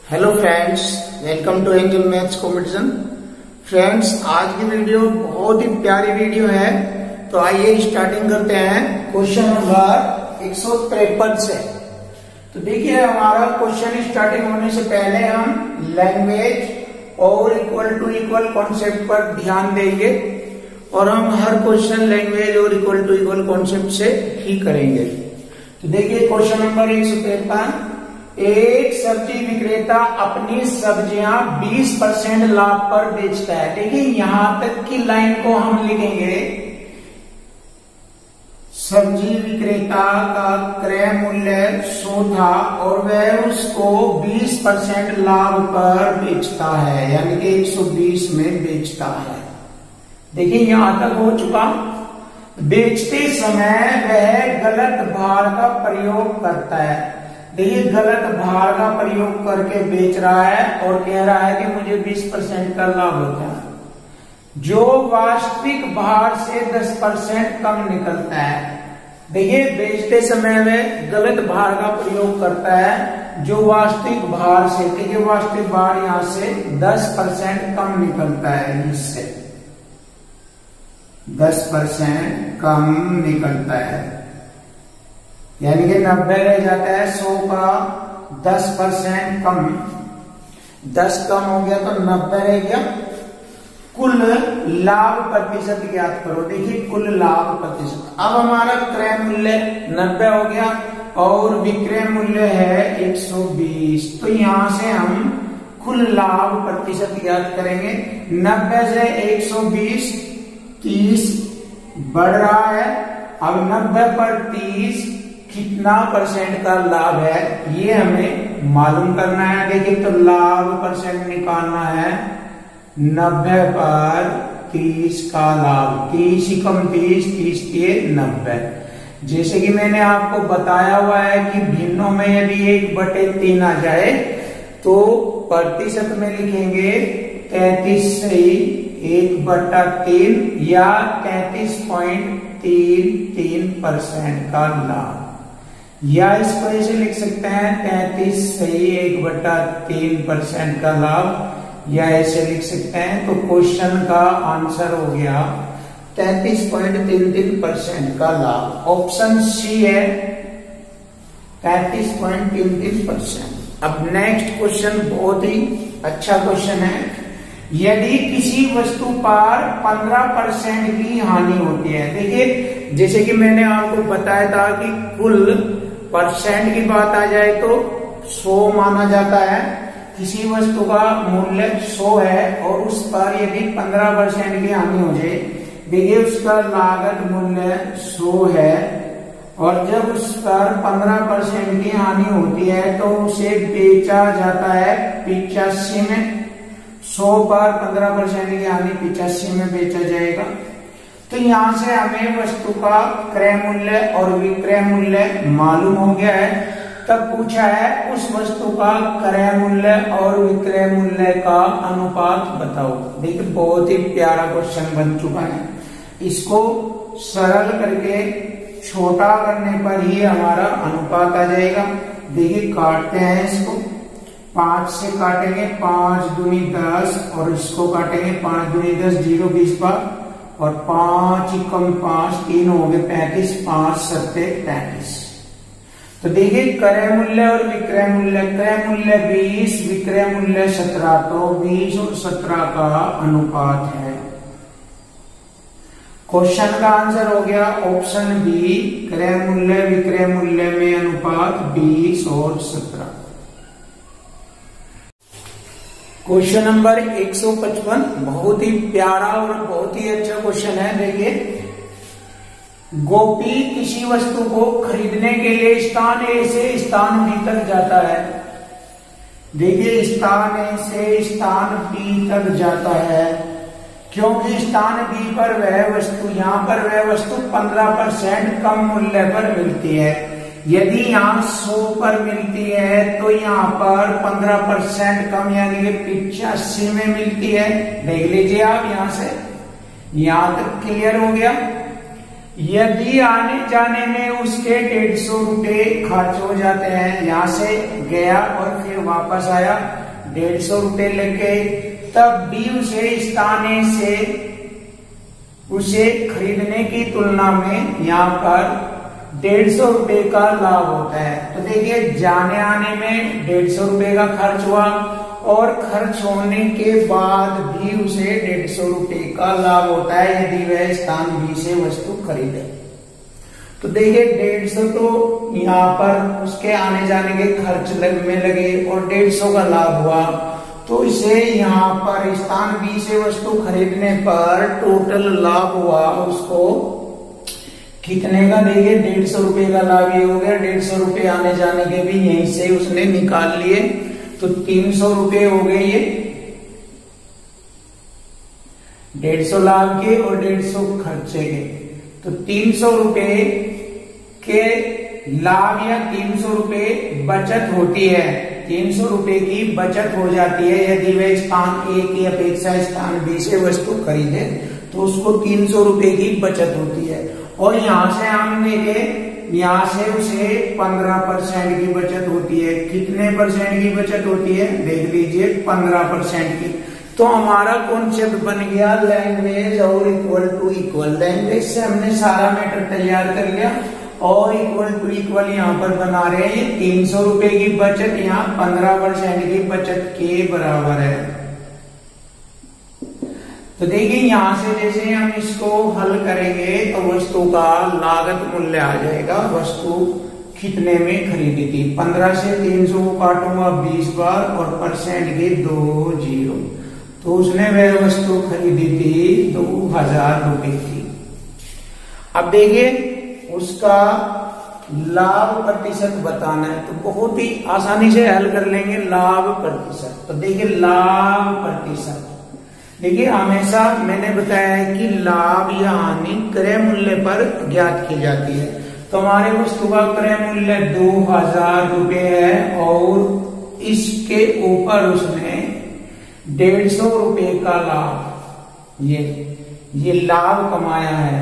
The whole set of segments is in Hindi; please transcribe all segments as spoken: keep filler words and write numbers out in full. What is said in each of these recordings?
Hello friends, welcome to angel maths competition. Friends, आज की वीडियो बहुत ही प्यारी वीडियो है, तो आइए स्टार्टिंग करते हैं क्वेश्चन नंबर एक सौ तिरपन से। तो देखिए, हमारा क्वेश्चन स्टार्टिंग होने से पहले हम लैंग्वेज और इक्वल टू इक्वल कॉन्सेप्ट पर ध्यान देंगे और हम हर क्वेश्चन लैंग्वेज और इक्वल टू इक्वल कॉन्सेप्ट से ही करेंगे। तो देखिए क्वेश्चन नंबर एक सौ तिरपन, एक सब्जी विक्रेता अपनी सब्जियां बीस परसेंट लाभ पर बेचता है। देखिए यहां तक की लाइन को हम लिखेंगे, सब्जी विक्रेता का क्रय मूल्य सौ था और वह उसको बीस परसेंट लाभ पर बेचता है, यानी कि एक सौ बीस में बेचता है। देखिए यहां तक हो चुका। बेचते समय वह गलत भार का प्रयोग करता है। देखिए गलत भार का प्रयोग करके बेच रहा है और कह रहा है कि मुझे बीस परसेंट का लाभ होता है, जो वास्तविक भार से दस परसेंट कम निकलता है। देखिए बेचते समय में गलत भार का प्रयोग करता है, जो वास्तविक भार से, देखिए वास्तविक भार यहां से दस परसेंट कम निकलता है, इससे दस परसेंट कम निकलता है, यानी कि नब्बे रह जाता है। सौ का दस परसेंट कम, दस कम हो गया तो नब्बे रह गया। कुल लाभ प्रतिशत ज्ञात करो। देखिए कुल लाभ प्रतिशत, अब हमारा क्रय मूल्य नब्बे हो गया और विक्रय मूल्य है एक सौ बीस। तो यहां से हम कुल लाभ प्रतिशत ज्ञात करेंगे। नब्बे से एक सौ बीस, तीस बढ़ रहा है। अब नब्बे पर तीस कितना परसेंट का लाभ है, ये हमें मालूम करना है। देखिए तो लाभ परसेंट निकालना है, नब्बे पर तीस का लाभ, तीस ही कम तीस, तीस के नब्बे। जैसे कि मैंने आपको बताया हुआ है कि भिन्नों में यदि एक बटे तीन आ जाए तो प्रतिशत में लिखेंगे तैतीस से एक बटा तीन या तैतीस पॉइंट तीन तीन परसेंट का लाभ, या इसको ऐसे लिख सकते हैं तैतीस से एक बटा तीन परसेंट का लाभ, या ऐसे लिख सकते हैं। तो क्वेश्चन का आंसर हो गया तैतीस पॉइंट तीन तीन परसेंट का लाभ। ऑप्शन सी है तैतीस पॉइंट तीन तीन परसेंट। अब नेक्स्ट क्वेश्चन बहुत ही अच्छा क्वेश्चन है। यदि किसी वस्तु पर पंद्रह परसेंट की हानि होती है, देखिए जैसे कि मैंने आपको बताया था कि कुल परसेंट की बात आ जाए तो सौ माना जाता है। किसी वस्तु का मूल्य सौ है और उस पर यदि पंद्रह परसेंट की हानि हो जाए, देखिए उसका लागत मूल्य सौ है और जब उस पर पंद्रह परसेंट की हानि होती है तो उसे बेचा जाता है पिचासी में। सौ पर पंद्रह परसेंट की हानि पिचासी में बेचा जाएगा। तो यहां से हमें वस्तु का क्रय मूल्य और विक्रय मूल्य मालूम हो गया है। तब पूछा है उस वस्तु का क्रय मूल्य और विक्रय मूल्य का अनुपात बताओ। देखिए बहुत ही प्यारा क्वेश्चन बन चुका है। इसको सरल करके छोटा करने पर ही हमारा अनुपात आ जाएगा। देखिए काटते हैं इसको, पांच से काटेंगे, पांच दूनी दस, और इसको काटेंगे पांच दूनी दस, जीरो बीस बार, और पांच कम पांच, तीन हो गए पैंतीस, पांच सत्ते पैंतीस। तो देखिए क्रय मूल्य और विक्रय मूल्य, क्रय मूल्य बीस, विक्रय मूल्य सत्रह, तो बीस और सत्रह का अनुपात है। क्वेश्चन का आंसर हो गया ऑप्शन बी, क्रय मूल्य विक्रय मूल्य में अनुपात बीस और सत्रह। क्वेश्चन नंबर एक सौ पचपन, बहुत ही प्यारा और बहुत ही अच्छा क्वेश्चन है। देखिए, गोपी किसी वस्तु को खरीदने के लिए स्थान ए से स्थान बी तक जाता है। देखिए स्थान ए से स्थान बी तक जाता है क्योंकि स्थान बी पर वह वस्तु, यहां पर वह वस्तु पंद्रह परसेंट कम मूल्य पर मिलती है। यदि यहाँ सौ पर मिलती है तो यहाँ पर पंद्रह परसेंट कम, यानी कि पिचासी में मिलती है। देख लीजिए आप, यहां से यहां तक क्लियर हो गया। यदि आने जाने में उसके डेढ़ सौ रुपये खर्च हो जाते हैं, यहाँ से गया और फिर वापस आया, डेढ़ सौ रुपये लग गए, तब भी उसे स्थान ए से उसे खरीदने की तुलना में यहाँ पर डेढ़ सौ रुपये का लाभ होता है। तो देखिए जाने आने में डेढ़ सौ रुपये का खर्च हुआ और खर्च होने के बाद भी उसे डेढ़ सौ रुपये का लाभ होता है यदि वह स्थान बी से वस्तु खरीदे। तो देखिए डेढ़ सौ तो यहाँ पर उसके आने जाने के खर्च लग में लगे और डेढ़ सौ का लाभ हुआ, तो इसे यहाँ पर स्थान बी से वस्तु खरीदने पर टोटल लाभ हुआ उसको कितने का, देखिए डेढ़ सौ रुपये का लाभ ये हो गया, डेढ़ सौ रुपये आने जाने के भी यहीं से उसने निकाल लिए, तो तीन सौ रुपये हो गए ये, डेढ़ सौ लाभ के और डेढ़ सौ खर्चे के, तो तीन सौ रुपये के लाभ या तीन सौ रुपये बचत होती है, तीन सौ रुपये की बचत हो जाती है यदि वह स्थान ए की अपेक्षा स्थान बी से वस्तु खरीदे, तो उसको तीन सौ रुपये की बचत होती है। और यहां से हम देखे, यहां से उसे पंद्रह परसेंट की बचत होती है। कितने परसेंट की बचत होती है, देख लीजिए पंद्रह परसेंट की। तो हमारा कॉन्सेप्ट बन गया लैंग्वेज और इक्वल टू इक्वल। लैंग्वेज से हमने सारा मैटर तैयार कर लिया और इक्वल टू इक्वल यहाँ पर बना रहे हैं। ये तीन सौ रुपए की बचत यहाँ पंद्रह परसेंट की बचत के बराबर है। तो देखिए यहां से जैसे हम इसको हल करेंगे तो वस्तु का लागत मूल्य आ जाएगा। वस्तु कितने में खरीदी थी, पंद्रह से तीन सौ को काटूंगा बीस बार और परसेंट के दो जीरो, तो उसने वह वस्तु खरीदी थी दो हजार रुपए की। अब देखिए उसका लाभ प्रतिशत बताना है, तो बहुत ही आसानी से हल कर लेंगे लाभ प्रतिशत। तो देखिए लाभ प्रतिशत, देखिए हमेशा मैंने बताया है कि लाभ या हानि क्रय मूल्य पर ज्ञात की जाती है। तो हमारे वस्तु का क्रय मूल्य दो हजार रुपये है और इसके ऊपर उसने डेढ़ सौ रुपये का लाभ, ये ये लाभ कमाया है।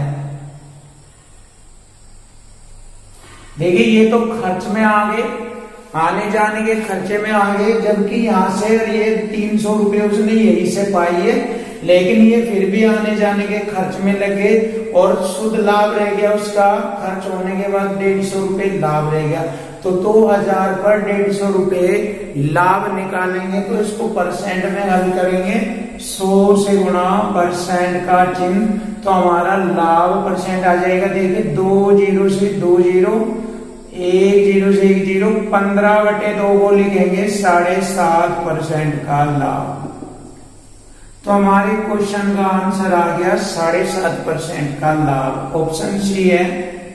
देखिए ये तो खर्च में आ गए, आने जाने के खर्चे में आ गए, जबकि यहाँ से ये तीन सौ रुपये उसने यही से पाई है, लेकिन ये फिर भी आने जाने के खर्च में लगे और शुद्ध लाभ रह गया उसका। खर्च होने के बाद डेढ़ सौ रुपये लाभ रह गया। तो दो हजार पर डेढ़ सौ रुपये लाभ निकालेंगे तो इसको परसेंट में हल करेंगे, सौ से गुणा परसेंट का चिन्ह, तो हमारा लाभ परसेंट आ जाएगा। देखिए दो जीरो से दो जीरो, एक जीरो से एक जीरो, पंद्रह बटे दो को लिखेंगे साढ़े सात परसेंट का लाभ। तो हमारे क्वेश्चन का आंसर आ गया साढ़े सात परसेंट का लाभ, ऑप्शन सी है।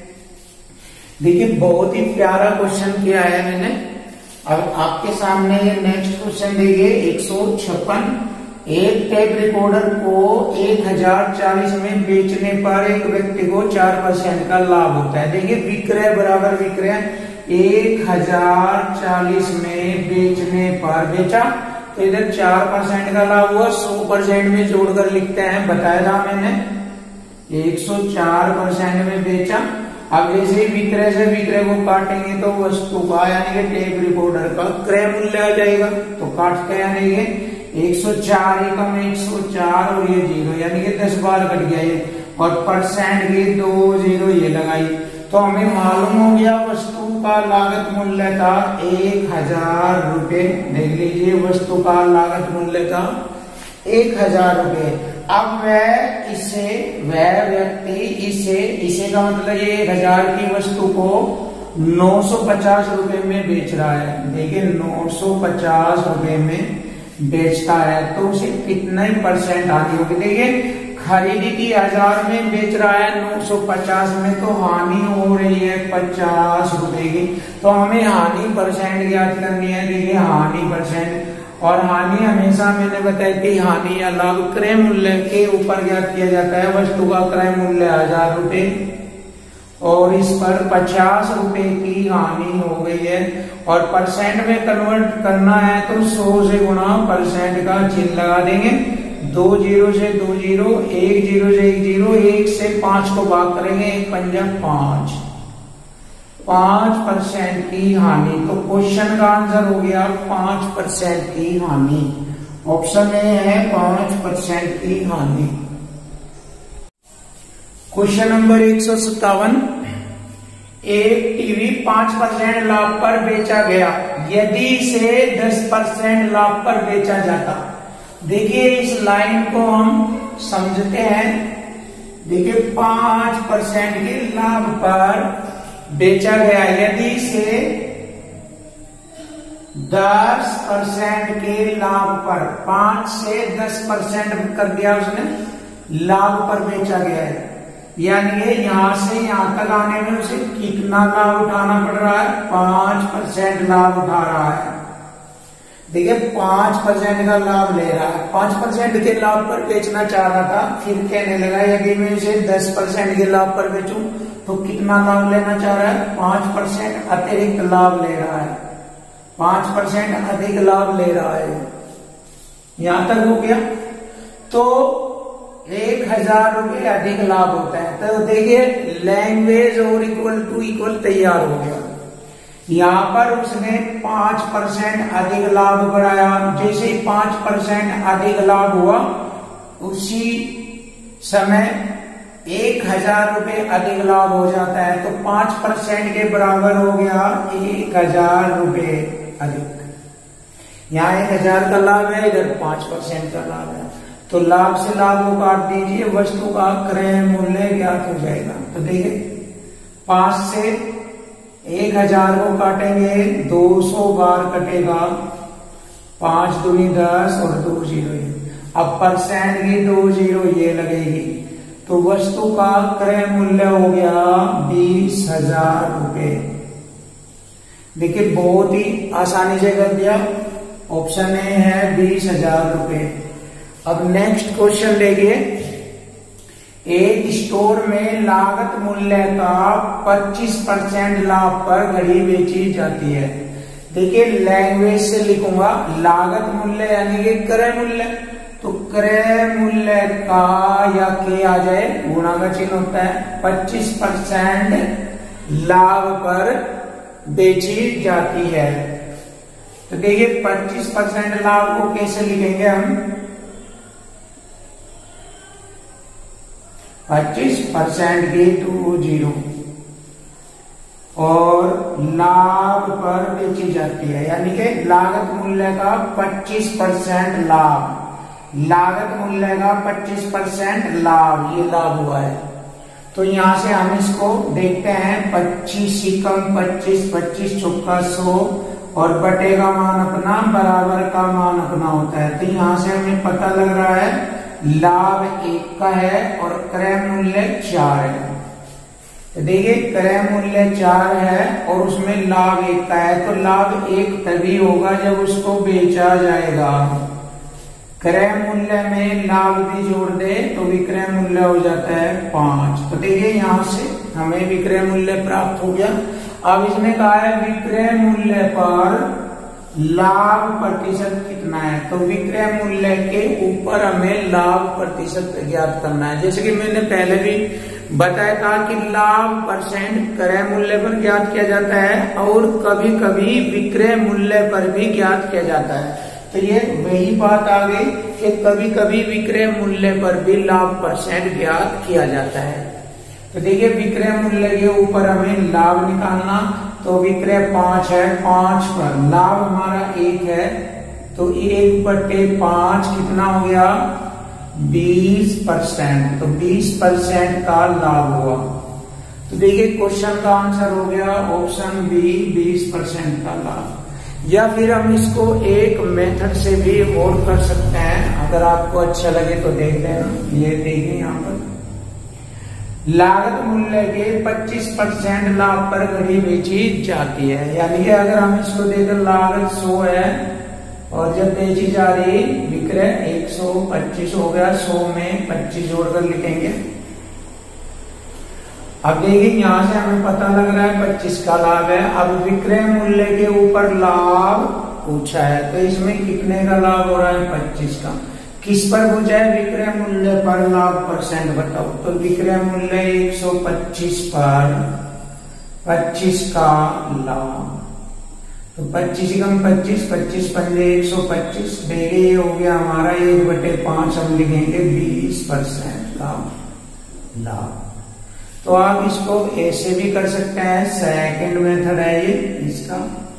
देखिए बहुत ही प्यारा क्वेश्चन किया है मैंने। अब आपके सामने ये नेक्स्ट क्वेश्चन देखिए एक सौ छप्पन। एक टेप रिकॉर्डर को एक हजार चालीस में बेचने पर एक व्यक्ति को चार परसेंट का लाभ होता है। देखिए विक्रय बराबर विक्रय, एक हजार चालीस में बेचने पर बेचा तो इधर चार परसेंट का लाभ हुआ, सौ परसेंट में जोड़कर लिखते हैं, बताया था मैंने। एक सौ चार परसेंट में बेचा। अब जैसे विक्रय से विक्रय को काटेंगे तो वस्तु का यानी कि टेप रिकॉर्डर का क्रय मूल्य आ जाएगा, तो काटते यानी कि एक सौ चार एकम एक सौ चार और ये जीरो यानी कि दस बार कट गया ये, और परसेंट की दो जीरो ये लगाई, तो हमें मालूम हो गया वस्तु का लागत मूल्य था एक हजार रुपये। देख लीजिए वस्तु का लागत मूल्य था एक हजार रुपये। अब वह इसे वह व्यक्ति इसे इसे का मतलब ये एक हजार की वस्तु को नौ सौ पचास रुपए में बेच रहा है। देखिए नौ सौ पचास रुपए में बेचता है तो उसे कितने परसेंट हानि होगी। देखिए खरीदी थी हजार में, बेच रहा है नौ सौ पचास में, तो हानि हो रही है पचास रुपए की। तो हमें हानि परसेंट ज्ञात करनी है। देखिए हानि परसेंट, और हानि हमेशा मैंने बताई थी हानि या लाभ क्रय मूल्य के ऊपर ज्ञात किया जाता है। वस्तु का क्रय मूल्य हजार रुपए और इस पर पचास रुपए की हानि हो गई है, और परसेंट में कन्वर्ट करना है तो सौ से गुणा परसेंट का चिन्ह लगा देंगे, दो जीरो से दो जीरो, एक जीरो से एक जीरो, एक से पांच को भाग करेंगे, एक पंजा पांच, पांच परसेंट की हानि। तो क्वेश्चन का आंसर हो गया पांच परसेंट की हानि। ऑप्शन ए है पांच परसेंट की हानि। क्वेश्चन नंबर एक सौ सत्तावन, एक टीवी पांच परसेंट लाभ पर बेचा गया, यदि इसे दस परसेंट लाभ पर बेचा जाता। देखिए इस लाइन को हम समझते हैं। देखिए पांच परसेंट के लाभ पर बेचा गया, यदि इसे दस परसेंट के लाभ पर, पांच से दस परसेंट कर दिया उसने, लाभ पर बेचा गया है, यानी यहां से यहां तक आने में उसे कितना लाभ उठाना पड़ रहा है, पांच परसेंट लाभ उठा रहा है। देखिए पांच परसेंट का लाभ ले रहा है, पांच परसेंट के लाभ पर बेचना चाह रहा था, फिर कहने लगा यदि मैं इसे दस परसेंट के लाभ पर बेचूं तो कितना लाभ लेना चाह रहा है, पांच परसेंट अतिरिक्त लाभ ले रहा है, पांच परसेंट अधिक लाभ ले रहा है। यहां तक हो गया। तो एक हजार रुपये अधिक लाभ होता है। तो देखिए लैंग्वेज और इक्वल टू इक्वल तैयार हो गया। यहां पर उसने पांच परसेंट अधिक लाभ बढ़ाया, जैसे ही पांच परसेंट अधिक लाभ हुआ उसी समय एक हजार रुपये अधिक लाभ हो जाता है। तो पांच परसेंट के बराबर हो गया एक हजार रुपये अधिक। यहाँ एक हजार का लाभ है, इधर पांच परसेंट का लाभ है, तो लाभ से लाभ को काट दीजिए, वस्तु का क्रय मूल्य ज्ञात हो जाएगा। तो देखिए पांच से एक हजार को काटेंगे, दो सौ बार कटेगा, पांच दूनी दस और दो जीरो। अब परसेंट की दो जीरो ये लगेगी, तो वस्तु का क्रय मूल्य हो गया बीस हजार रुपये। देखिए बहुत ही आसानी से कर दिया। ऑप्शन ए है बीस हजार रुपये। अब नेक्स्ट क्वेश्चन देखिए, एक स्टोर में लागत मूल्य का पच्चीस परसेंट लाभ पर घड़ी बेची जाती है। देखिए लैंग्वेज से लिखूंगा, लागत मूल्य यानी कि क्रय मूल्य, तो क्रय मूल्य का या के आ जाए गुणा का चिन्ह होता है, पच्चीस परसेंट लाभ पर बेची जाती है। तो देखिए पच्चीस परसेंट लाभ को कैसे लिखेंगे हम, पच्चीस परसेंट की टू जीरो और लाभ पर बेची जाती है, यानी कि लागत मूल्य का पच्चीस परसेंट लाभ, लागत मूल्य का पच्चीस परसेंट लाभ, ये लाभ हुआ है। तो यहां से हम इसको देखते हैं, पच्चीस ही कम पच्चीस, पच्चीस चौका सौ और बटे का मान अपना बराबर का मान अपना होता है। तो यहां से हमें पता लग रहा है लाभ एक का है और क्रय मूल्य चार है। तो देखिए क्रय मूल्य चार है और उसमें लाभ एक का है, तो लाभ एक तभी होगा जब उसको बेचा जाएगा। क्रय मूल्य में लाभ भी जोड़ दे तो विक्रय मूल्य हो जाता है पांच। तो देखिए यहां से हमें विक्रय मूल्य प्राप्त हो गया। अब इसने कहा है विक्रय मूल्य पर लाभ प्रतिशत कितना है, तो विक्रय मूल्य के ऊपर हमें लाभ प्रतिशत ज्ञात करना है। जैसे कि मैंने पहले भी बताया था कि लाभ परसेंट क्रय मूल्य पर ज्ञात किया जाता है और कभी कभी विक्रय मूल्य पर भी ज्ञात किया जाता है। तो ये वही बात आ गई कि कभी कभी विक्रय मूल्य पर भी लाभ परसेंट ज्ञात किया जाता है। तो देखिए विक्रय मूल्य के ऊपर हमें लाभ निकालना, तो विक्रय पांच है, पांच पर लाभ हमारा एक है, तो एक बटे पांच कितना हो गया, बीस परसेंट। तो बीस परसेंट का लाभ हुआ। तो देखिए क्वेश्चन का आंसर हो गया ऑप्शन बी, बीस परसेंट का लाभ। या फिर हम इसको एक मेथड से भी और कर सकते हैं, अगर आपको अच्छा लगे तो देख लेना। ये देखिए यहाँ पर लागत मूल्य के पच्चीस परसेंट लाभ पर घड़ी बेची जाती है, यानी कि अगर हम इसको देखें लागत सौ है और जब बेची जा रही विक्रय एक सौ पच्चीस हो गया, सौ में पच्चीस जोड़कर लिखेंगे। अब देखिए यहां से हमें पता लग रहा है पच्चीस का लाभ है। अब विक्रय मूल्य के ऊपर लाभ पूछा है, तो इसमें कितने का लाभ हो रहा है, पच्चीस का। किस पर पूछा है? विक्रय मूल्य पर लाभ परसेंट बताओ। तो विक्रय मूल्य एक सौ पच्चीस पर पच्चीस का लाभ, तो पच्चीस कम पच्चीस, पच्चीस पंजे एक सौ पच्चीस, देखिए ये हो गया हमारा एक बटे पांच, हम लिखेंगे बीस परसेंट का लाभ। तो आप इसको ऐसे भी कर सकते हैं, सेकंड मेथड है ये इसका।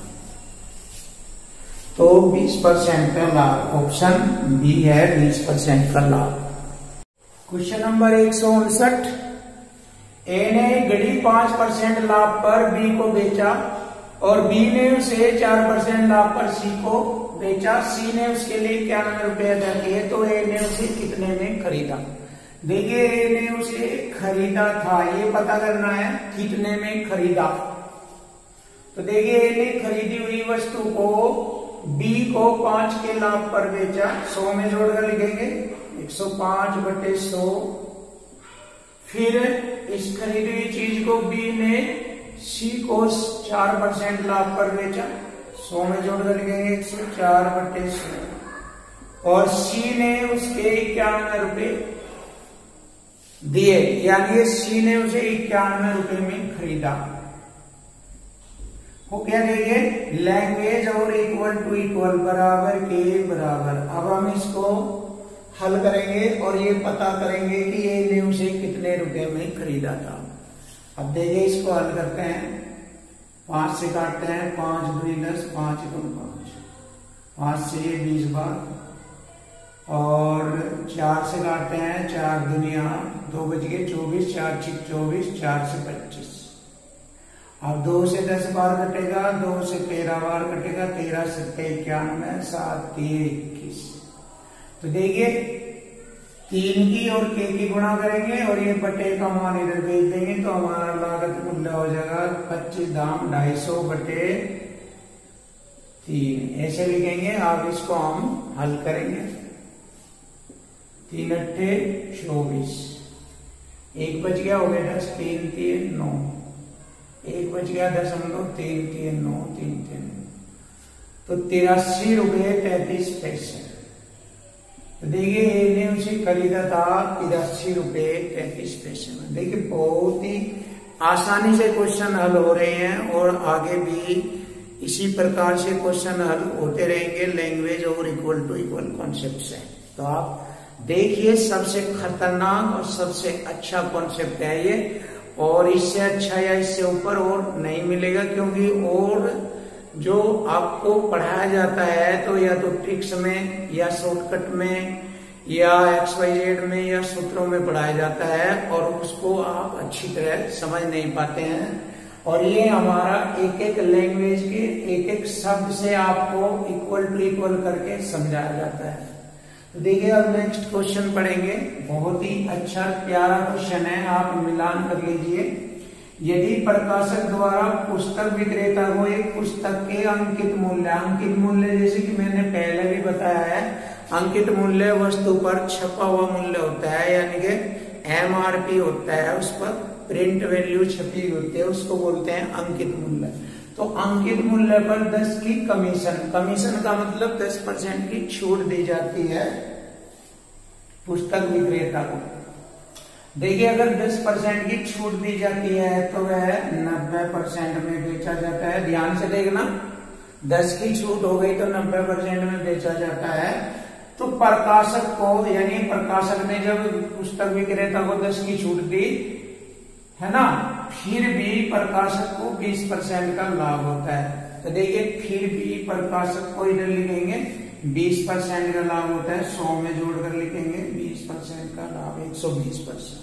तो बीस परसेंट का लाभ, ऑप्शन बी है बीस परसेंट का लाभ। क्वेश्चन नंबर एक सौ उनसठ, ए ने घड़ी पांच परसेंट लाभ पर बी को बेचा और बी ने उसे चार परसेंट लाभ पर सी को बेचा। सी ने उसके लिए इक्यानवे रुपए अदा किए, तो ए ने उसे कितने में खरीदा? देखिए ए ने उसे खरीदा था, ये पता करना है कितने में खरीदा। तो देखिए ए ने खरीदी हुई वस्तु को बी को पांच के लाभ पर बेचा, सौ में जोड़कर लिखेंगे एक सौ पांच बटे सौ। फिर इस खरीदी हुई चीज को बी ने सी को चार परसेंट लाभ पर बेचा, सौ में जोड़कर लिखेंगे एक सौ चार बटे सौ। और सी ने उसके इक्यानवे रुपए दिए, यानी सी ने उसे इक्यानवे रुपए में खरीदा। वो क्या देंगे? लैंग्वेज और इक्वल टू इक्वल, बराबर के बराबर। अब हम इसको हल करेंगे और ये पता करेंगे कि ये ने उसे कितने रुपए में खरीदा था। अब देखिए इसको हल करते हैं, पांच से काटते हैं, पांच दूनी दस, पांच एकम पांच, पांच से बीस बार, और चार से काटते हैं, चार दुनिया दो बज गए चौबीस, चार छिक चौबीस, चार से पच्चीस। अब दो से दस बार कटेगा, दो से तेरह बार कटेगा, तेरह सत्ते इक्यानवे, सात तीन इक्कीस। तो देखिए तीन की और के की गुणा करेंगे और ये बटे का मान इधर भेज देंगे, तो हमारा लागत मूल्य हो जाएगा पच्चीस दाम ढाई सौ बटे तीन, ऐसे लिखेंगे। अब इसको हम हल करेंगे, तीन अट्ठे चौबीस, एक बच गया हो गया दस, तीन तीन नौ, एक बच गया दस हम लोग, तीन तीन नौ, तीन तीन, तो तिरासी रुपये तैतीस पैसे। तो देखिए ए ने उसे खरीदा था तिरासी रुपये तैतीस पैसे में। देखिए बहुत ही आसानी से क्वेश्चन हल हो रहे हैं और आगे भी इसी प्रकार से क्वेश्चन हल होते रहेंगे लैंग्वेज और इक्वल टू इक्वल कॉन्सेप्ट से। तो आप देखिए सबसे खतरनाक और सबसे अच्छा कॉन्सेप्ट है ये, और इससे अच्छा या इससे ऊपर और नहीं मिलेगा, क्योंकि और जो आपको पढ़ाया जाता है तो या तो ट्रिक्स में या शॉर्टकट में या एक्स वाई जेड में या सूत्रों में पढ़ाया जाता है और उसको आप अच्छी तरह समझ नहीं पाते हैं। और ये हमारा एक एक लैंग्वेज के एक एक शब्द से आपको इक्वल टू इक्वल करके समझाया जाता है। तो देखिए अब नेक्स्ट क्वेश्चन पढ़ेंगे, बहुत ही अच्छा प्यारा क्वेश्चन है, आप मिलान कर लीजिए। यदि प्रकाशक द्वारा पुस्तक विक्रेता को एक पुस्तक के अंकित मूल्य, अंकित मूल्य जैसे कि मैंने पहले भी बताया है, अंकित मूल्य वस्तु पर छपा हुआ मूल्य होता है, यानी कि एम आर पी होता है, उस पर प्रिंट वैल्यू छपी होती है, उसको बोलते हैं अंकित मूल्य। तो अंकित मूल्य पर दस की कमीशन, कमीशन का मतलब दस परसेंट की छूट दी जाती है पुस्तक विक्रेता को। देखिए अगर दस परसेंट की छूट दी जाती है तो वह नब्बे परसेंट में बेचा जाता है। ध्यान से देखना, दस की छूट हो गई तो नब्बे परसेंट में बेचा जाता है। तो प्रकाशक को, यानी प्रकाशक ने जब पुस्तक विक्रेता को दस की छूट दी है ना, फिर भी प्रकाशक को बीस परसेंट का लाभ होता है। तो देखिए फिर भी प्रकाशक को इधर लिखेंगे बीस परसेंट का लाभ होता है, सौ में जोड़कर लिखेंगे बीस परसेंट का लाभ, एक सौ बीस परसेंट।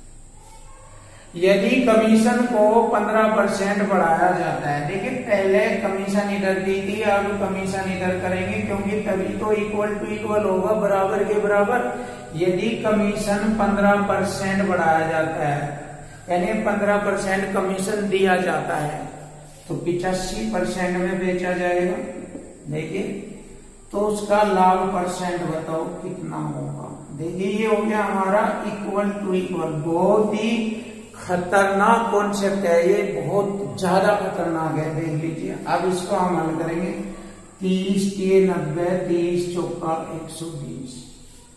यदि कमीशन को पंद्रह परसेंट बढ़ाया जाता है, देखिए पहले कमीशन इधर दी थी, अब कमीशन इधर करेंगे क्योंकि तभी तो इक्वल टू इक्वल होगा, बराबर के बराबर। यदि कमीशन पंद्रह परसेंट बढ़ाया जाता है, यानी पंद्रह परसेंट कमीशन दिया जाता है, तो पिचासी परसेंट में बेचा जाएगा। देखिए तो उसका लाभ परसेंट बताओ कितना होगा। देखिए ये हो गया हमारा इक्वल टू इक्वल। बहुत ही खतरनाक कॉन्सेप्ट है ये, बहुत ज्यादा खतरनाक है, देख लीजिए। अब इसको हम हल करेंगे, तीस तीन नब्बे, तीस चौका एक सौ बीस,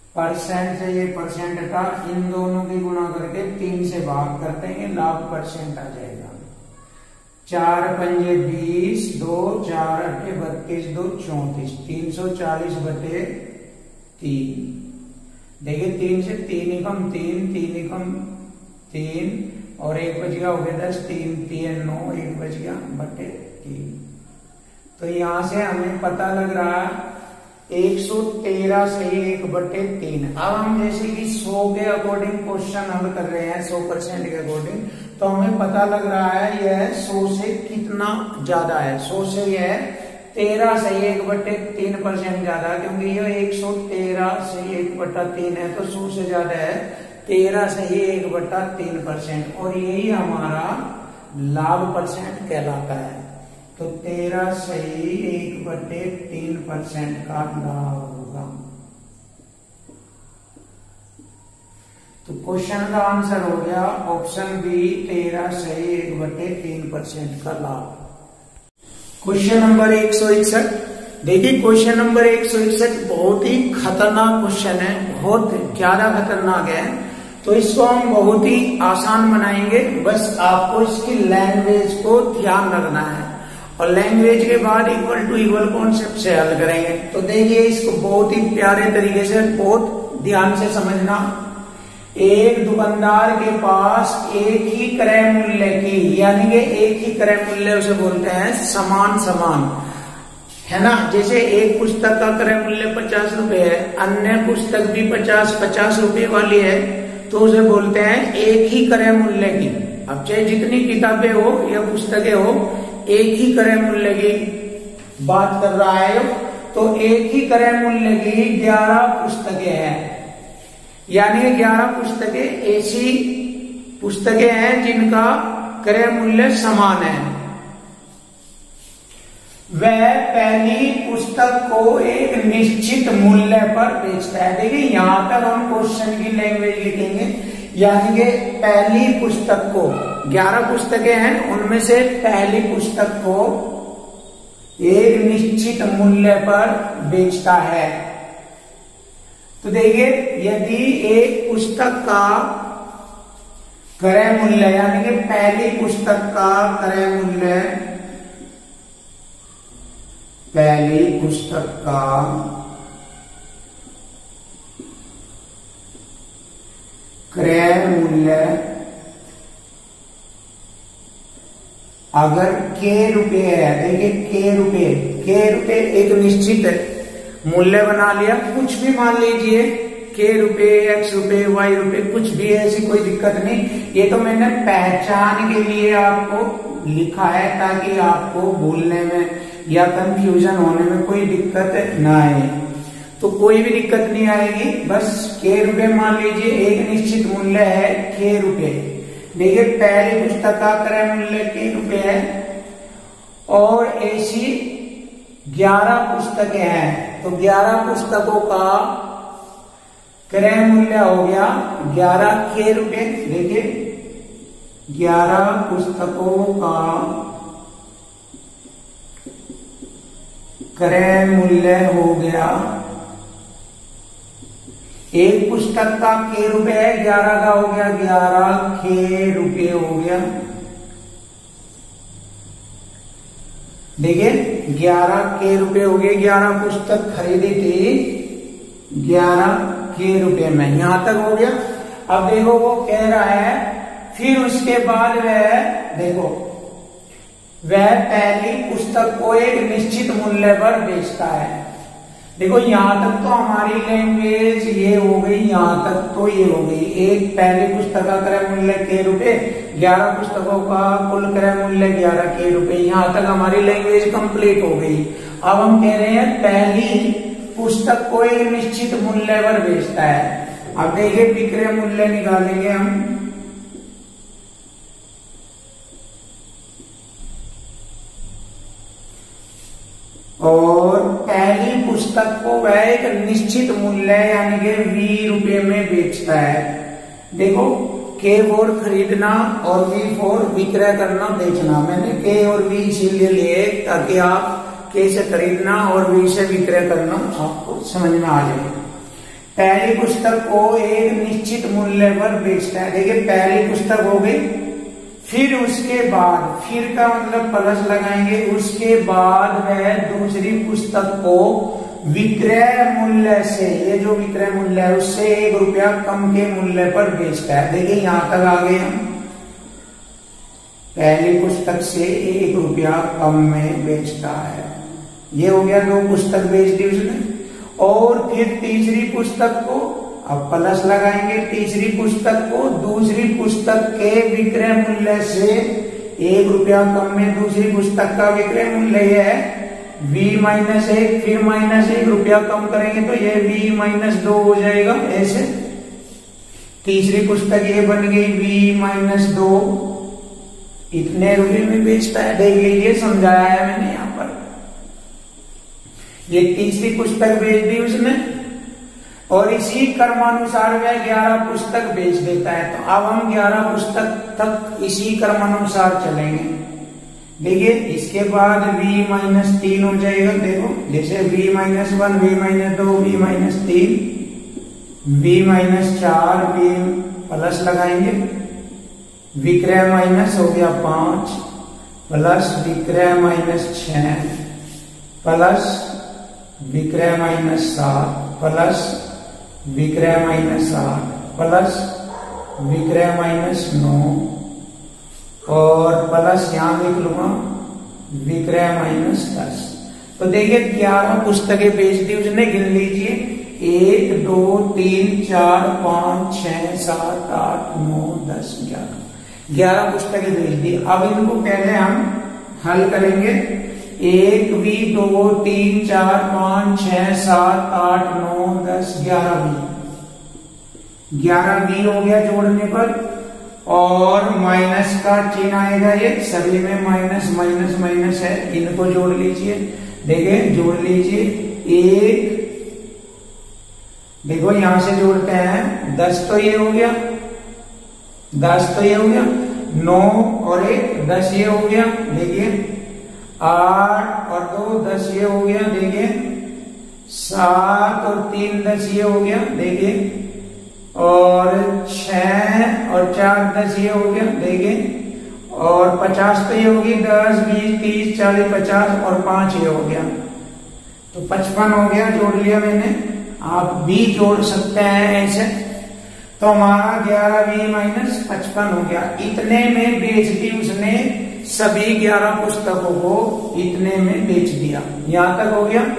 परसेंट से ये परसेंट हटा, इन दोनों की गुणा करके तीन से भाग करते हैं, लाभ परसेंट आ जाएगा। चार पंजे बीस, दो चार अट्ठे बत्तीस, दो चौतीस, तीन सौ चालीस बटे तीन। देखिए तीन से तीन ही कम तीन, तीन ही कम तीन और एक बच गया, हो गया दस, तीन तीन नौ, एक बच गया बटे तीन। तो यहां से हमें पता लग रहा है एक सौ तेरह से एक बटे तीन। अब हम जैसे कि सौ के अकॉर्डिंग क्वेश्चन हल कर रहे हैं, सौ परसेंट के अकॉर्डिंग, तो हमें पता लग रहा है यह सौ से कितना ज्यादा है। सौ से यह तेरह से एक बटे तीन परसेंट ज्यादा, क्योंकि यह एक सौ तेरह से एक बटा तीन है, तो सौ से ज्यादा है तेरह से ही एक बटा तीन परसेंट, और यही हमारा लाभ परसेंट कहलाता है। तो तेरह से ही एक बटे तीन परसेंट का लाभ होगा। तो क्वेश्चन का आंसर हो गया ऑप्शन बी, तेरह से ही एक बटे तीन परसेंट का लाभ। क्वेश्चन नंबर एक सौ इकसठ। देखिए क्वेश्चन नंबर एक सौ इकसठ बहुत ही खतरनाक क्वेश्चन है, बहुत ज्यादा खतरनाक है। तो इसको हम बहुत ही आसान बनाएंगे, बस आपको इसकी लैंग्वेज को ध्यान रखना है, और लैंग्वेज के बाद इक्वल टू इक्वल कॉन्सेप्ट से हल करेंगे। तो देखिए इसको बहुत ही प्यारे तरीके से बहुत ध्यान से समझना। एक दुकानदार के पास एक ही क्रय मूल्य की, यानी कि एक ही क्रय मूल्य उसे बोलते हैं समान समान, है ना। जैसे एक पुस्तक का क्रय मूल्य पचास रुपए है, अन्य पुस्तक भी पचास पचास रुपए वाली है, तो उसे बोलते हैं एक ही क्रय मूल्य की। अब चाहे जितनी किताबें हो या पुस्तकें हो, एक ही क्रय मूल्य की बात कर रहा है, तो एक ही क्रय मूल्य की ग्यारह पुस्तकें हैं, यानी ग्यारह पुस्तकें ऐसी पुस्तकें हैं जिनका क्रय मूल्य समान है। वह पहली पुस्तक को एक निश्चित मूल्य पर बेचता है। देखिए यहां तक हम क्वेश्चन की लैंग्वेज लिखेंगे, यानी कि पहली पुस्तक को, ग्यारह पुस्तकें हैं, उनमें से पहली पुस्तक को एक निश्चित मूल्य पर बेचता है। तो देखिए यदि एक पुस्तक का क्रय मूल्य, यानी कि पहली पुस्तक का क्रय मूल्य, पहली पुस्तक का क्रय मूल्य अगर के रुपए है, देखिए के रुपए, के रुपए एक निश्चित मूल्य बना लिया, कुछ भी मान लीजिए, के रुपए, एक्स रुपए, वाई रुपए, कुछ भी है, ऐसी कोई दिक्कत नहीं। ये तो मैंने पहचान के लिए आपको लिखा है ताकि आपको भूलने में या कंफ्यूजन होने में कोई दिक्कत ना आए। तो कोई भी दिक्कत नहीं आएगी, बस के रुपए मान लीजिए, एक निश्चित मूल्य है के रुपए। देखिए पहली पुस्तक का क्रय मूल्य के रुपए है, और ऐसी ग्यारह पुस्तकें हैं, तो ग्यारह पुस्तकों का क्रय मूल्य हो गया ग्यारह के रुपए। देखिए ग्यारह पुस्तकों का क्रय मूल्य हो गया, एक पुस्तक का के रुपए है, ग्यारह का हो गया ग्यारह के रुपए हो गया। देखिए ग्यारह के रुपए हो गए, ग्यारह पुस्तक खरीदी थी ग्यारह के रुपए में, यहां तक हो गया। अब देखो वो कह रहा है, फिर उसके बाद वह देखो वह पहली पुस्तक को एक निश्चित मूल्य पर बेचता है। देखो यहां तक तो हमारी लैंग्वेज ये हो गई, यहां तक तो ये हो गई, एक पहली पुस्तक का क्रय मूल्य के रुपए, ग्यारह पुस्तकों का कुल क्रय मूल्य ग्यारह के रुपए, यहां तक हमारी लैंग्वेज कंप्लीट हो गई। अब हम कह रहे हैं पहली पुस्तक को एक निश्चित मूल्य पर बेचता है। अब देखिए विक्रय मूल्य निकालेंगे हम, और पहली पुस्तक को वह एक निश्चित मूल्य यानी कि वी रुपए में बेचता है। देखो के फॉर खरीदना और वी फॉर विक्रय करना, बेचना। मैंने के और वी इसीलिए लिए ताकि आप के से खरीदना और वी से विक्रय करना आपको समझ में आ जाए। पहली पुस्तक को एक निश्चित मूल्य पर बेचता है। देखिए पहली पुस्तक हो गई, फिर उसके बाद, फिर का मतलब प्लस लगाएंगे, उसके बाद वह दूसरी पुस्तक को विक्रय मूल्य से, ये जो विक्रय मूल्य है उससे एक रुपया कम के मूल्य पर बेचता है। देखिए यहां तक आ गए हम, पहली पुस्तक से एक रुपया कम में बेचता है। ये हो गया, दो पुस्तक बेच दी उसने। और फिर तीसरी पुस्तक को, अब प्लस लगाएंगे, तीसरी पुस्तक को दूसरी पुस्तक के विक्रय मूल्य से एक रुपया कम में दूसरी पुस्तक का विक्रय मूल्य यह है वी माइनस एक, फिर माइनस एक रुपया कम करेंगे तो ये वी माइनस दो हो जाएगा। ऐसे तीसरी पुस्तक ये बन गई वी माइनस दो, इतने रुपये में बेचता है। देख लीजिए, समझाया है मैंने यहां पर। ये तीसरी पुस्तक बेच दी उसने और इसी क्रमानुसार वह ग्यारह पुस्तक बेच देता है। तो अब हम ग्यारह पुस्तक तक इसी क्रमानुसार चलेंगे। देखिए इसके बाद v माइनस तीन हो जाएगा। देखो जैसे v minus one, V minus दो, v माइनस तीन, v माइनस चार, v प्लस लगाएंगे, विक्रय माइनस हो गया पांच, प्लस विक्रय माइनस छह, प्लस विक्रय माइनस सात, प्लस विक्रय माइनस आठ, प्लस विक्रय माइनस नौ और प्लस यहां लिख लूंगा विक्रय माइनस दस। तो देखिए ग्यारह पुस्तकें बेच दी उसने, गिन लीजिए, एक दो तीन चार पांच छह सात आठ नौ दस ग्यारह, ग्यारह पुस्तकें बेच दी। अब इनको पहले हम हल करेंगे। एक भी, दो, तीन, चार, पांच, छह, सात, आठ, नौ, दस, ग्यारह भी, ग्यारह भी हो गया जोड़ने पर, और माइनस का चिन्ह आएगा, ये सभी में माइनस माइनस माइनस है, इनको जोड़ लीजिए। देखिए जोड़ लीजिए, एक, देखो यहां से जोड़ते हैं, दस तो ये हो गया, दस तो ये हो गया, नौ और एक दस ये हो गया, देखिए आठ और दो दस ये हो गया, देखिए सात और तीन दस ये हो गया, देखिए और छह और चार दस ये हो गया, देखिए और पचास तो ये होगी, दस बीस तीस चालीस पचास और पांच ये हो गया, तो पचपन हो गया, जोड़ लिया मैंने। आप भी जोड़ सकते हैं ऐसे। तो हमारा ग्यारह बी माइनस पचपन हो गया। इतने में बेच दी उसने, सभी ग्यारह पुस्तकों को इतने में बेच दिया। यहां तक हो गया।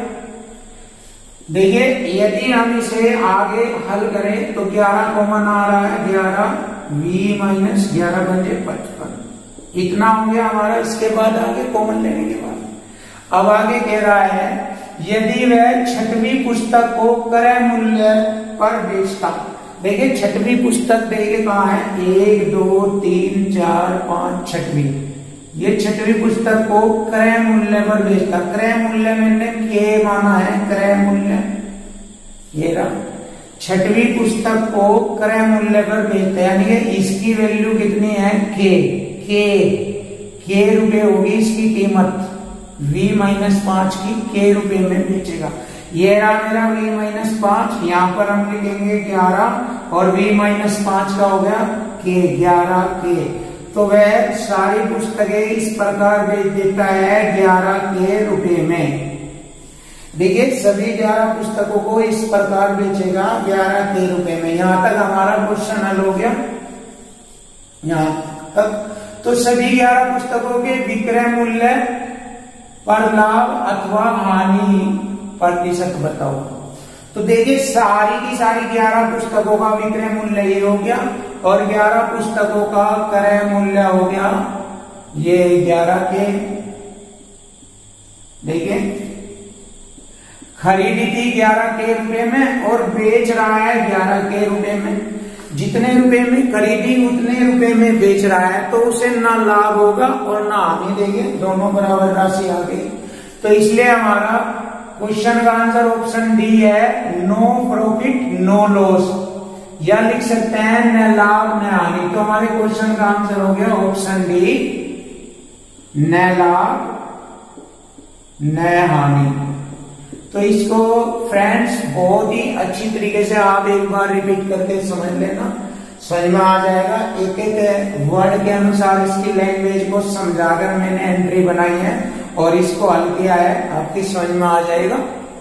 देखिए यदि हम इसे आगे हल करें तो ग्यारह कॉमन आ रहा है, ग्यारह वी माइनस ग्यारह बचे पचपन, इतना हो गया हमारा। इसके बाद आगे कॉमन लेने के बाद अब आगे कह रहा है यदि वह छठवीं पुस्तक को क्रय मूल्य पर बेचता। देखिए छठवीं पुस्तक देखिए कहाँ है, एक दो तीन चार पांच, छठवीं, ये छठवीं पुस्तक को क्रय मूल्य पर बेचता। क्रय मूल्य मैंने के माना है, क्रय मूल्य ये रहा, छठवीं पुस्तक को क्रय मूल्य पर बेचता है, यानी कि इसकी वैल्यू कितनी है, के के के रुपए होगी इसकी कीमत, v माइनस पांच की के रुपए में बेचेगा। ये रहा मेरा v माइनस पांच, यहां पर हम लिखेंगे ग्यारह और v माइनस पांच का हो गया के, ग्यारह के। तो वह सारी पुस्तकें इस प्रकार बेच देता है ग्यारह के रुपए में। देखिए सभी ग्यारह पुस्तकों को इस प्रकार बेचेगा ग्यारह के रुपए में। यहां तक हमारा क्वेश्चन हल हो गया, यहां तक। तो सभी ग्यारह पुस्तकों के विक्रय मूल्य पर लाभ अथवा हानि प्रतिशत बताओ। तो देखिए सारी की सारी ग्यारह पुस्तकों का विक्रय मूल्य ये हो गया और ग्यारह पुस्तकों का क्रय मूल्य हो गया ये ग्यारह के। देखिए खरीदी थी ग्यारह के रुपए में और बेच रहा है ग्यारह के रुपए में। जितने रुपए में खरीदी उतने रुपए में बेच रहा है, तो उसे ना लाभ होगा और ना हानि। देंगे दोनों बराबर राशि आ गई। तो इसलिए हमारा क्वेश्चन का आंसर ऑप्शन डी है, नो प्रॉफिट नो लॉस, या लिख सकते हैं न लाभ न हानि। तो हमारे क्वेश्चन का आंसर हो गया ऑप्शन डी, न लाभ न हानि। तो इसको फ्रेंड्स बहुत ही अच्छी तरीके से आप एक बार रिपीट करके समझ लेना, समझ में आ जाएगा। एक एक वर्ड के अनुसार इसकी लैंग्वेज को समझाकर मैंने एंट्री बनाई है और इसको हल किया है, आपकी समझ में आ जाएगा।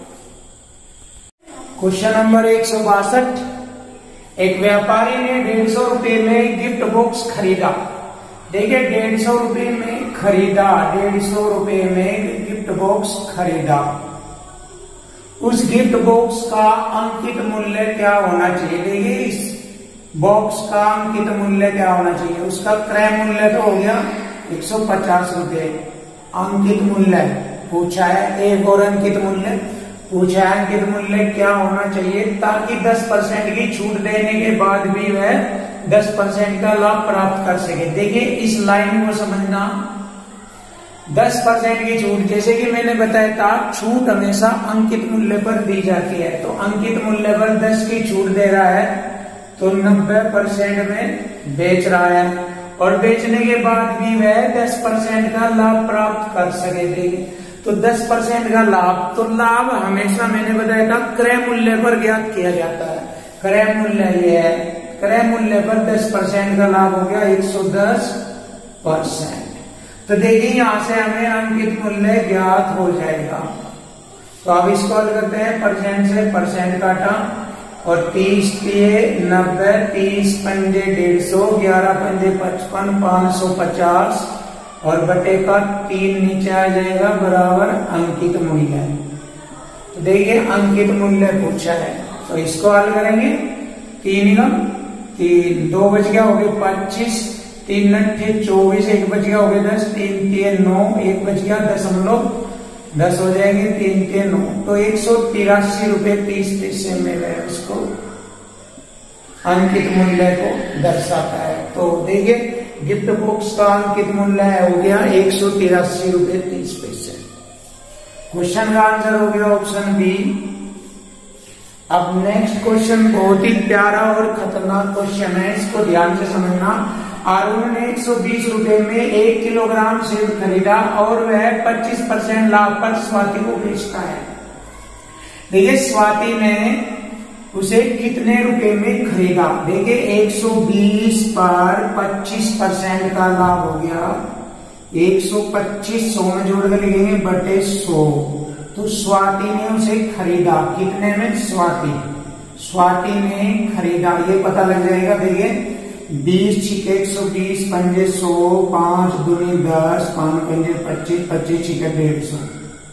क्वेश्चन नंबर एक सौ बासठ, एक व्यापारी ने डेढ़ सौ रुपए में गिफ्ट बॉक्स खरीदा। देखिए डेढ़ सौ रुपए में खरीदा, डेढ़ सौ रुपए में गिफ्ट बॉक्स खरीदा। उस गिफ्ट बॉक्स का अंकित मूल्य क्या होना चाहिए? देखिए इस बॉक्स का अंकित मूल्य क्या होना चाहिए? उसका क्रय मूल्य तो हो गया एक सौ पचास रुपए। अंकित मूल्य पूछा है, एक और अंकित मूल्य पूछा है। अंकित मूल्य क्या होना चाहिए ताकि दस परसेंट की छूट देने के बाद भी वह दस परसेंट का लाभ प्राप्त कर सके। देखिए इस लाइन को समझना, दस परसेंट की छूट, जैसे कि मैंने बताया था छूट हमेशा अंकित मूल्य पर दी जाती है, तो अंकित मूल्य पर दस की छूट दे रहा है तो नब्बे परसेंट में बेच रहा है और बेचने के बाद भी वह दस परसेंट का लाभ प्राप्त कर सके। तो दस परसेंट का लाभ, तो लाभ हमेशा मैंने बताया था क्रय मूल्य पर ज्ञात किया जाता है। क्रय मूल्य ये है, क्रय मूल्य पर दस परसेंट का लाभ हो गया एक सौ दस परसेंट। तो देखिए यहां से हमें अंकित मूल्य ज्ञात हो जाएगा। तो अब इसको हल करते हैं, परसेंट से परसेंट काटा और तीस दिए नब्बे, तीस पंजे डेढ़ सौ, ग्यारह पंजे पचपन, पांच सौ पचास और बटे का तीन नीचे आ जाएगा बराबर अंकित मूल्य। तो देखिए अंकित मूल्य पूछा है तो इसको हल करेंगे। तीन का तीन, दो बच गया हो गया पच्चीस, तीन नट्ठे चौबीस, एक बच गया हो गया दस, तीन तीन नौ, एक बच गया दशमलव दस हो जाएंगे, तीन के नौ, तो एक सौ तिरासी रुपए तीस पैसे में वह उसको अंकित मूल्य को दर्शाता है। तो देखिए गिफ्ट बॉक्स का अंकित मूल्य हो गया एक सौ तिरासी रुपए तीस पैसे। क्वेश्चन का आंसर हो गया ऑप्शन बी। अब नेक्स्ट क्वेश्चन बहुत ही प्यारा और खतरनाक क्वेश्चन है, इसको ध्यान से समझना। अरुण ने एक सौ बीस रुपए में एक किलोग्राम सेब खरीदा और वह पच्चीस परसेंट लाभ पर स्वाति को बेचता है। देखिए स्वाति ने उसे कितने रुपए में खरीदा? देखिए एक सौ बीस पर पच्चीस परसेंट का लाभ हो गया एक सौ पच्चीस, सौ में जोड़ कर लिखेंगे बटे सौ। तो स्वाति ने उसे खरीदा कितने में? स्वाति स्वाति ने खरीदा, ये पता लग जाएगा। देखिए बीस छिके एक सौ बीस, पंजे सौ, पांच दूनी दस, पांच पंजे पच्चीस, पच्चीस छिके डेढ़ सौ।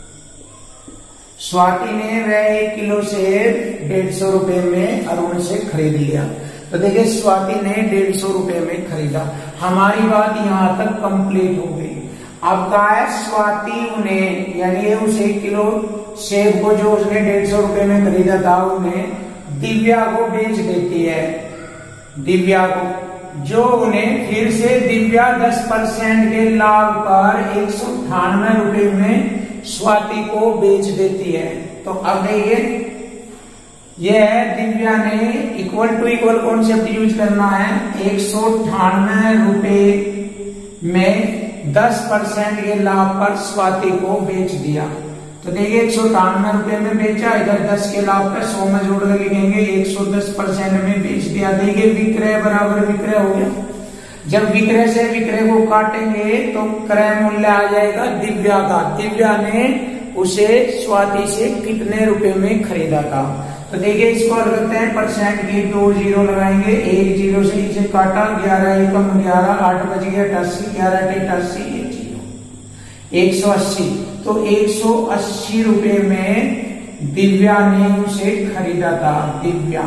स्वाति ने वह एक किलो सेब डेढ़ सौ रुपए में अरुण से खरीद लिया। तो देखिए स्वाति ने डेढ़ सौ रुपए में खरीदा। हमारी बात यहाँ तक कंप्लीट हो गई। अब कहा है स्वाति उन्हें, यानी उस एक किलो सेब को जो उसने डेढ़ सौ रुपए में खरीदा था उन्हें दिव्या को बेच देती है। दिव्या को, जो उन्हें फिर से दिव्या दस परसेंट के लाभ पर एक सौ अठानवे रुपए में स्वाति को बेच देती है। तो अब देखिए यह है दिव्या ने equal to equal concept use करना है। एक सौ अठानवे रुपए में दस परसेंट के लाभ पर स्वाति को बेच दिया। तो देखिए एक सौ अठानवे रुपए में बेचा, इधर दस के लाभ पे सौ में जोड़ कर लिखेंगे एक सौ दस परसेंट में बेच दिया। देखिए विक्रय बराबर विक्रय हो गया। जब विक्रय से विक्रय को काटेंगे तो क्रय मूल्य आ जाएगा दिव्या का। दिव्या ने उसे स्वाति से कितने रुपए में खरीदा था? तो देखिए इसको हल करते हैं। परसेंट की दो जीरो लगाएंगे, एक जीरो से इसे काटा, ग्यारह एकम ग्यारह, आठ बज गया अठासी, ग्यारह अठासी, एक जीरो, एक सौ अस्सी। तो एक सौ अस्सी रुपए में दिव्या ने उसे खरीदा था। दिव्या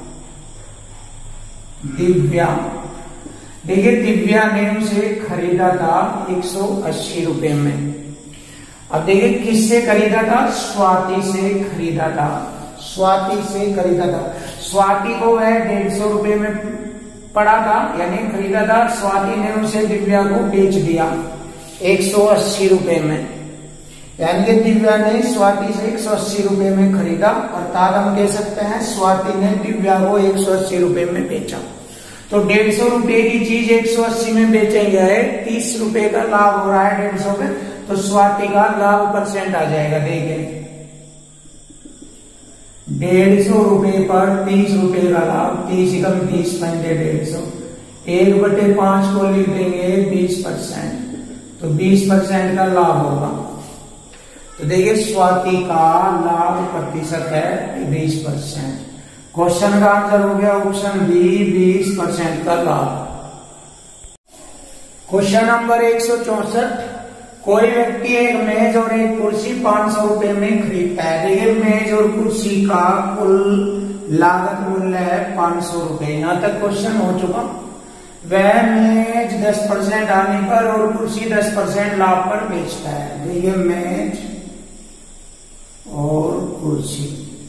दिव्या देखिए दिव्या ने उसे खरीदा था एक सौ अस्सी रुपए में। अब देखिए किससे खरीदा था? स्वाति से खरीदा था। स्वाति से खरीदा था। स्वाति को वह डेढ़ सौ रुपए में पड़ा था, यानी खरीदा था। स्वाति ने उसे दिव्या को बेच दिया एक सौ अस्सी रुपए में, यानी कि दिव्या ने स्वाति से एक सौ अस्सी रुपए में खरीदा। अर्थात हम कह सकते हैं स्वाति ने दिव्या को एक सौ अस्सी रुपए में बेचा। तो डेढ़ सौ रुपए की चीज एक सौ अस्सी में बेचेंगे है, तीस रुपए का लाभ हो रहा है डेढ़ सौ में, तो स्वाति का लाभ परसेंट आ जाएगा। देखिए डेढ़ सौ रुपए पर तीस रुपए का लाभ, तीस एकम तीस पंजे डेढ़ सौ, एक बटे पांच को लिख देंगे बीस परसेंट, तो बीस परसेंट का लाभ होगा। तो देखिए स्वाति का लाभ प्रतिशत है बीस परसेंट। क्वेश्चन का आंसर हो गया ऑप्शन बी, बीस परसेंट का लाभ। क्वेश्चन नंबर एक सौ चौसठ, कोई व्यक्ति एक मेज और एक कुर्सी पांच सौ रुपए में खरीदता है। देखिए मेज और कुर्सी का कुल लागत मूल्य है पांच सौ रुपए। यहां तक क्वेश्चन हो चुका। वह मेज दस परसेंट आने पर और कुर्सी दस परसेंट लाभ पर बेचता है। देखिए मेज और कुर्सी,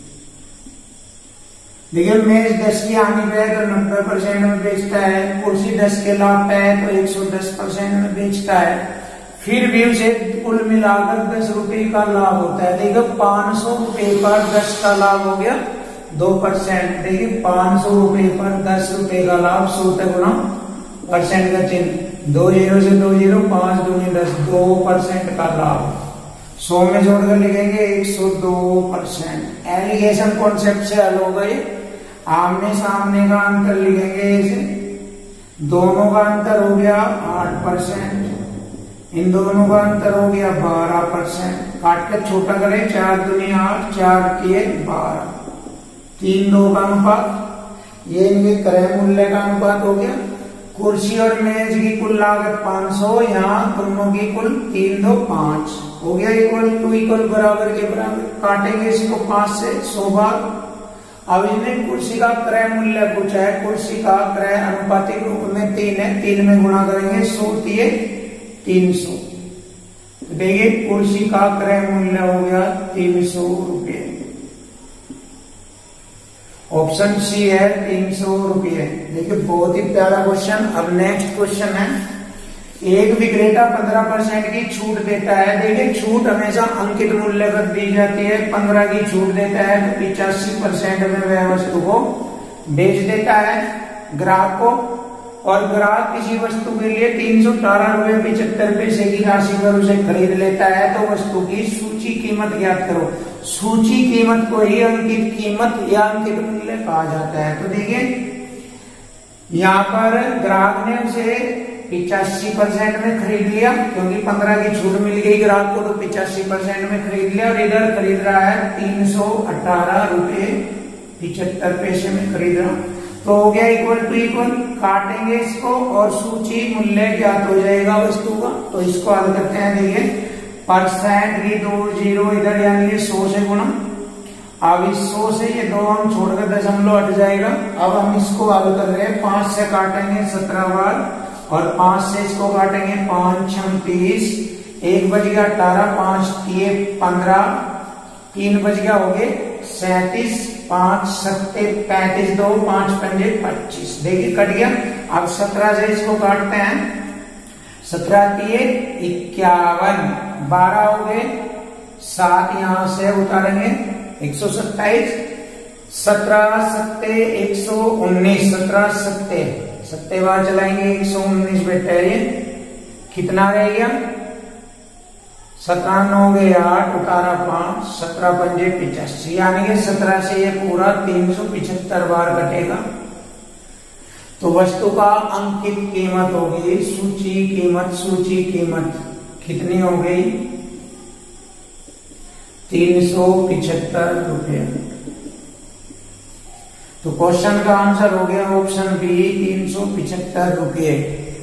देखिए मेज दस की आने पे तो नब्बे परसेंट में बेचता है, कुर्सी दस के लाभ पे है तो एक सौ दस परसेंट में बेचता है। फिर भी उसे कुल मिलाकर दस रुपए का लाभ होता है। देखिए पांच सौ रुपए पर दस का लाभ हो गया दो परसेंट। देखिए पांच सौ रुपए पर दस रुपए का लाभ, सौ तक गुना परसेंट का चिन्ह, दो जीरो से दो जीरो, पांच दूनी दस, दो परसेंट का लाभ। सौ में जोड़कर लिखेंगे एक सौ दो परसेंट। एलिगेशन कॉन्सेप्ट से हल हो गए। आमने सामने का अंतर लिखेंगे ऐसे, दोनों का अंतर हो गया आठ परसेंट, इन दोनों का अंतर हो गया बारह परसेंट। काट कर छोटा करें, चार दूनी आठ, चार किए बारह, तीन दो का अनुपात, ये इनके क्रय मूल्य का अनुपात हो गया। कुर्सी और मेज की कुल लागत पांच सौ, यहाँ दोनों की कुल तीन दो पांच हो गया, इक्वल टू इक्वल बराबर के बराबर। काटेंगे इसको पांच से, सौ बार। अब इन्हें कुर्सी का क्रय मूल्य पूछा है, कुर्सी का क्रय अनुपातिक रूप में तीन है, तीन में गुणा करेंगे, सौ दिए तीन सौ। देखिए कुर्सी का क्रय मूल्य हो गया तीन सौ रुपये। ऑप्शन सी है तीन सौ रुपये। देखिए बहुत ही प्यारा क्वेश्चन। अब नेक्स्ट क्वेश्चन है, एक विक्रेता पंद्रह परसेंट की छूट देता है। देखिए छूट हमेशा अंकित मूल्य पर दी जाती है। पंद्रह की छूट देता है तो पिचासी परसेंट में वह वस्तु को बेच देता है ग्राहक को, और ग्राहक किसी वस्तु के लिए तीन सौ अठारह रुपए पिछहत्तर पैसे की राशि पर उसे खरीद लेता है। तो वस्तु की सूची कीमत ज्ञात करो। सूची कीमत को ही अंकित कीमत या अंकित मूल्य कहा जाता है। तो देखिए यहाँ पर ग्राहक ने उसे पिचासी परसेंट में खरीद लिया, क्योंकि पंद्रह की छूट मिल गई ग्राहक को, तो पिचासी परसेंट में खरीद लिया। और इधर खरीद रहा है तीन सौ अठारह रुपये पिछहत्तर पैसे में खरीद रहा, तो हो गया इक्वल टू इक्वल। काटेंगे इसको और सूची मूल्य ज्ञात हो जाएगा वस्तु का। तो इसको हल करते हैं। देखिए परसेंट की दो जीरो इधर, यानी कि सौ से गुणा। अब इस सौ से ये दो हम छोड़कर दशमलव हट जाएगा। अब हम इसको हल कर रहे हैं, पांच से काटेंगे सत्रह बार, और पांच से इसको काटेंगे पांच छम तीस, एक बज गया अठारह, पांच दिए पंद्रह, तीन बज गया हो गए सैतीस, पांच सत्ते पैंतीस, दो पांच पंजे पच्चीस। देखिए कट गया। अब सत्रह से इसको काटते हैं, सत्रह दिए इक्यावन, बारह हो गए, सात यहां से उतारेंगे एक सौ सत्ताईस, सत्रह सत्ते एक सौ उन्नीस, सत्रह सत्ते सत्ते बार चलाएंगे एक सौ उन्नीस बेटा, ये कितना रह गया सत्रह नौ गए आठ, अठारह पांच, सत्रह पंजे पिचासी, यानी कि सत्रह से ये पूरा तीन सौ पिछहत्तर बार कटेगा। तो वस्तु का अंकित कीमत होगी, सूची कीमत, सूची कीमत कितनी हो गई तीन सौ पिछहत्तर रुपये। तो क्वेश्चन का आंसर हो गया ऑप्शन बी तीन सौ पिछहत्तर रुपये।